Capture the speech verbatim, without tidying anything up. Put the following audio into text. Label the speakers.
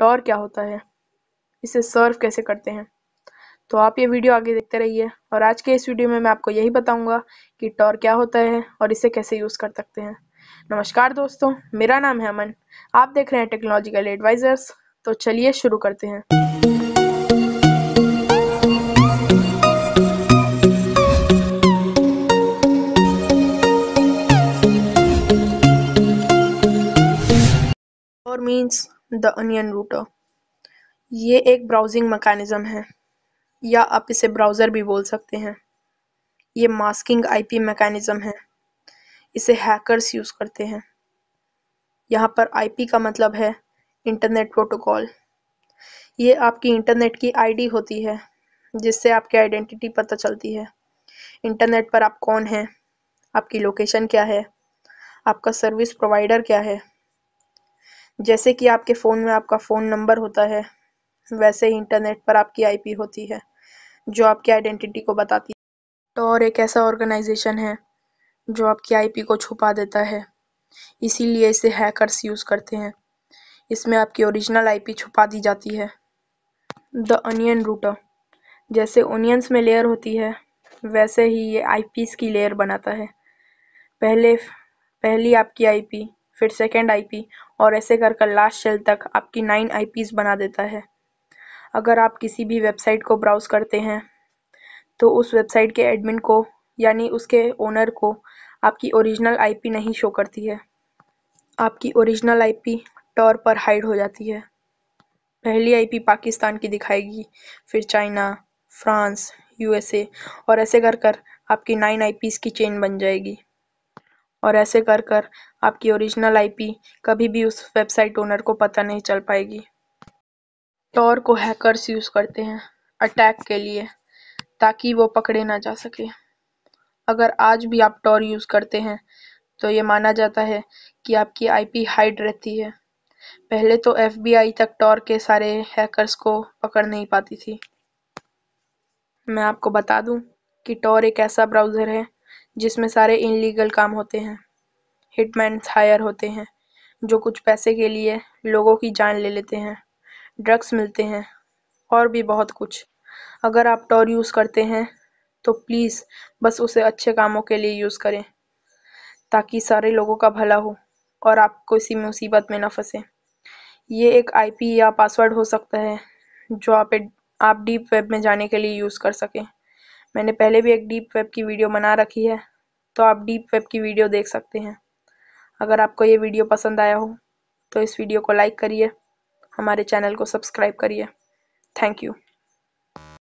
Speaker 1: Tor क्या होता है, इसे सर्व कैसे करते हैं। तो आप ये वीडियो आगे देखते रहिए और आज के इस वीडियो में मैं आपको यही बताऊंगा कि टॉर क्या होता है और इसे कैसे यूज़ कर सकते हैं। नमस्कार दोस्तों, मेरा नाम है अमन, आप देख रहे हैं टेक्नोलॉजिकल एडवाइजर्स। तो चलिए शुरू करते हैं। Tor means the onion router. ये एक ब्राउजिंग मैकेनिज्म है या आप इसे ब्राउज़र भी बोल सकते हैं। ये मास्किंग आईपी मैकेनिज्म है, इसे हैकर्स यूज़ करते हैं। यहाँ पर आईपी का मतलब है इंटरनेट प्रोटोकॉल। ये आपकी इंटरनेट की आईडी होती है जिससे आपकी आइडेंटिटी पता चलती है। इंटरनेट पर आप कौन हैं, आपकी लोकेशन क्या है, आपका सर्विस प्रोवाइडर क्या है। जैसे कि आपके फ़ोन में आपका फ़ोन नंबर होता है, वैसे ही इंटरनेट पर आपकी आईपी होती है जो आपकी आइडेंटिटी को बताती है। टॉर एक ऐसा ऑर्गेनाइजेशन है जो आपकी आईपी को छुपा देता है, इसीलिए इसे हैकर्स यूज़ करते हैं। इसमें आपकी ओरिजिनल आईपी छुपा दी जाती है। द अनियन रूटर, जैसे ओनियंस में लेयर होती है वैसे ही ये आईपीज़ की लेयर बनाता है। पहले पहली आपकी आईपी, फिर सेकंड आईपी और ऐसे कर कर लास्ट शेल तक आपकी नाइन आईपीज़ बना देता है। अगर आप किसी भी वेबसाइट को ब्राउज़ करते हैं तो उस वेबसाइट के एडमिन को यानी उसके ओनर को आपकी ओरिजिनल आईपी नहीं शो करती है। आपकी ओरिजिनल आईपी टॉर पर हाइड हो जाती है। पहली आईपी पाकिस्तान की दिखाएगी, फिर चाइना, फ्रांस, यूएसए और ऐसे कर कर आपकी नाइन आईपीज़ की चेन बन जाएगी। और ऐसे कर कर आपकी ओरिजिनल आईपी कभी भी उस वेबसाइट ओनर को पता नहीं चल पाएगी। टॉर को हैकर्स यूज़ करते हैं अटैक के लिए, ताकि वो पकड़े ना जा सके। अगर आज भी आप टॉर यूज़ करते हैं तो ये माना जाता है कि आपकी आईपी हाइड रहती है। पहले तो एफबीआई तक टॉर के सारे हैकर्स को पकड़ नहीं पाती थी। मैं आपको बता दूं कि टॉर एक ऐसा ब्राउज़र है जिसमें सारे इनलीगल काम होते हैं। हिटमैन्स हायर होते हैं जो कुछ पैसे के लिए लोगों की जान ले लेते हैं, ड्रग्स मिलते हैं और भी बहुत कुछ। अगर आप टॉर यूज़ करते हैं तो प्लीज़ बस उसे अच्छे कामों के लिए यूज़ करें, ताकि सारे लोगों का भला हो और आप किसी मुसीबत में ना फंसे। ये एक आईपी या पासवर्ड हो सकता है जो आप आप डीप वेब में जाने के लिए यूज़ कर सकें। मैंने पहले भी एक डीप वेब की वीडियो बना रखी है, तो आप डीप वेब की वीडियो देख सकते हैं। अगर आपको ये वीडियो पसंद आया हो तो इस वीडियो को लाइक करिए, हमारे चैनल को सब्सक्राइब करिए। Thank you.